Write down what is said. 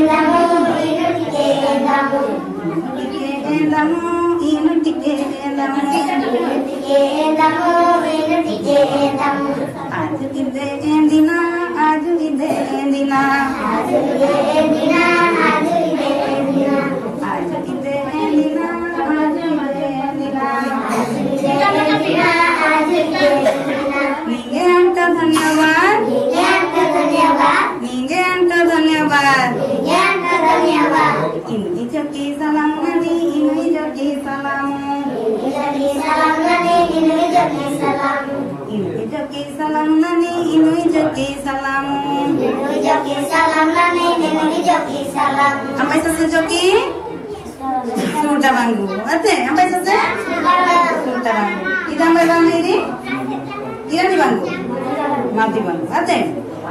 Sampai selesai joki? Sudah banggu. Ate, sampai selesai? Sudah banggu. Kita sampai banggu ini? Tidak di banggu? Mati banggu. Ate?